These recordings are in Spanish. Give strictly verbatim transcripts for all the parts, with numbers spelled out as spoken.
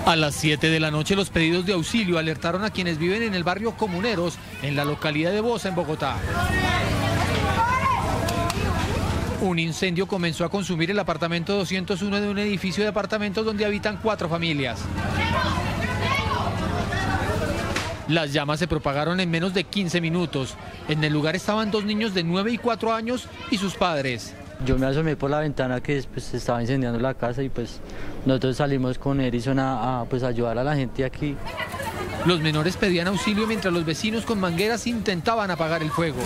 A las siete de la noche los pedidos de auxilio alertaron a quienes viven en el barrio Comuneros, en la localidad de Bosa, en Bogotá. Un incendio comenzó a consumir el apartamento doscientos uno de un edificio de apartamentos donde habitan cuatro familias. Las llamas se propagaron en menos de quince minutos. En el lugar estaban dos niños de nueve y cuatro años y sus padres. Yo me asomé por la ventana que pues, se estaba incendiando la casa y pues nosotros salimos con Edison a, a pues, ayudar a la gente aquí. Los menores pedían auxilio mientras los vecinos con mangueras intentaban apagar el fuego.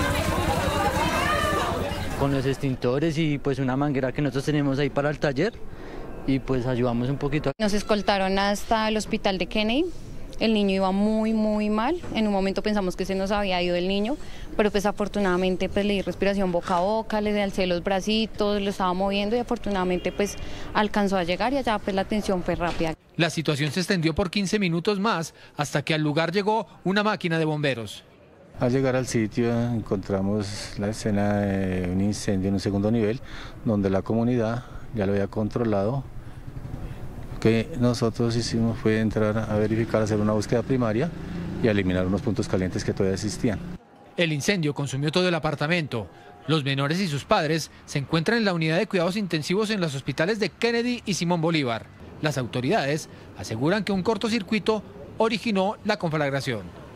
Con los extintores y pues una manguera que nosotros tenemos ahí para el taller y pues ayudamos un poquito. Nos escoltaron hasta el hospital de Kennedy. El niño iba muy, muy mal. En un momento pensamos que se nos había ido el niño, pero pues afortunadamente pues le di respiración boca a boca, le alcé los bracitos, lo estaba moviendo y afortunadamente pues alcanzó a llegar y allá pues la atención fue rápida. La situación se extendió por quince minutos más hasta que al lugar llegó una máquina de bomberos. Al llegar al sitio encontramos la escena de un incendio en un segundo nivel, donde la comunidad ya lo había controlado. Lo que nosotros hicimos fue entrar a verificar, hacer una búsqueda primaria y eliminar unos puntos calientes que todavía existían. El incendio consumió todo el apartamento. Los menores y sus padres se encuentran en la unidad de cuidados intensivos en los hospitales de Kennedy y Simón Bolívar. Las autoridades aseguran que un cortocircuito originó la conflagración.